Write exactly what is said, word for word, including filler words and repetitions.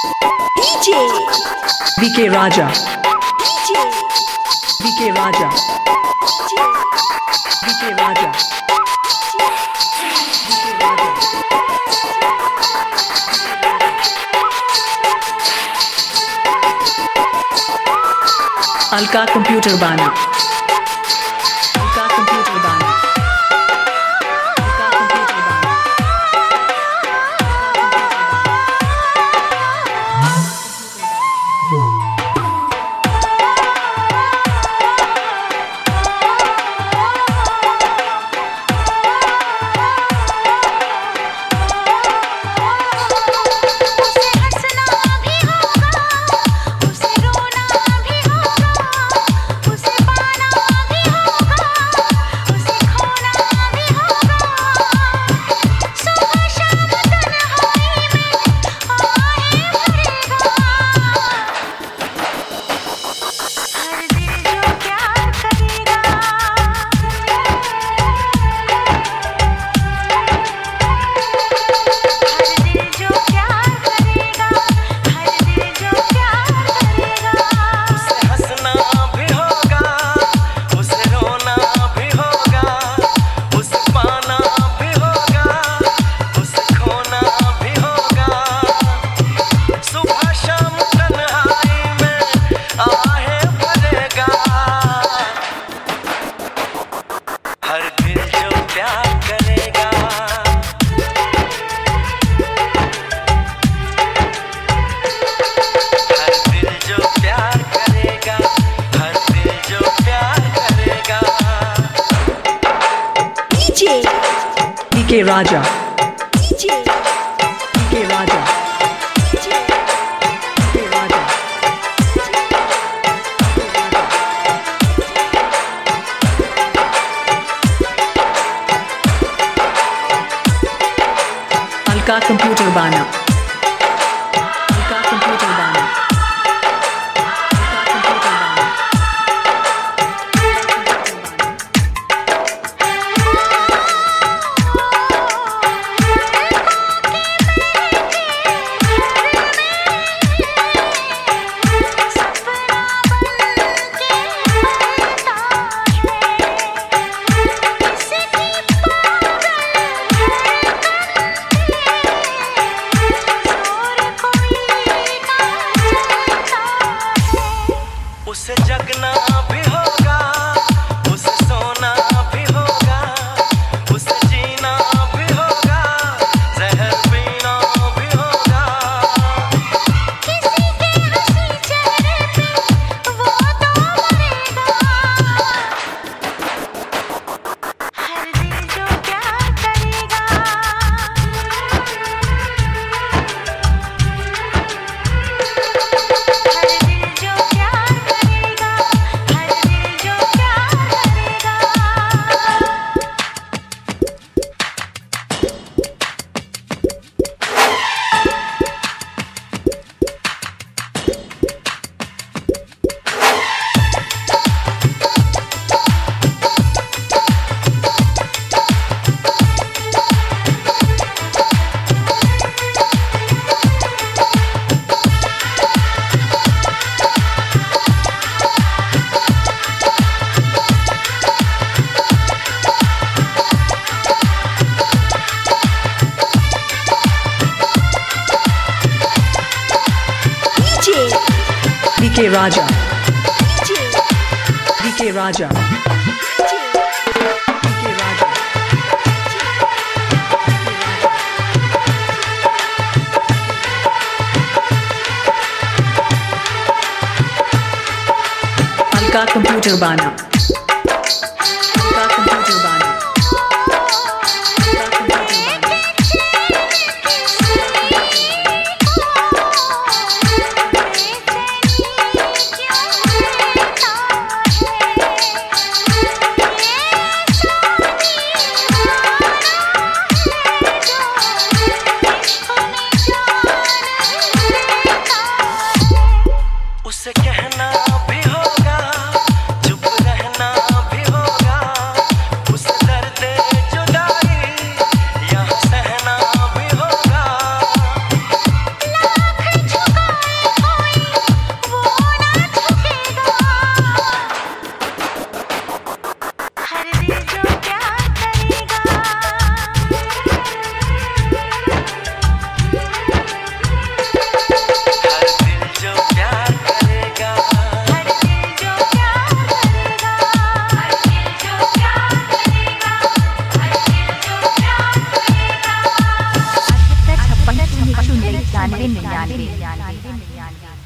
D J V K Raja, D J V K Raja, D J V K Raja, Alka Computer Bana, Alka Computer Bana, Alka Computer Bana. V K Raja, D J V K Raja, D J V K Raja, Alka Computer Bana, Alka Computer Bana. उसे जगना भी होगा, उसे सोना भी होगा, उसे जीना भी होगा, जहर पीना भी होगा। किसी के हंसी चेहरे पे वो तो मरेगा। हर दिल जो प्यार करेगा, हर दिल जो प्यार करेगा, हर दिल जो प्यार करेगा। D J V K Raja, D J V K Raja, D J V K Raja. Alka Computer Bana, Alka Computer Bana, Alka Computer Bana. उसे कहना भी होगा, चुप रहना शून्य इक्यानवे निन्यानवे।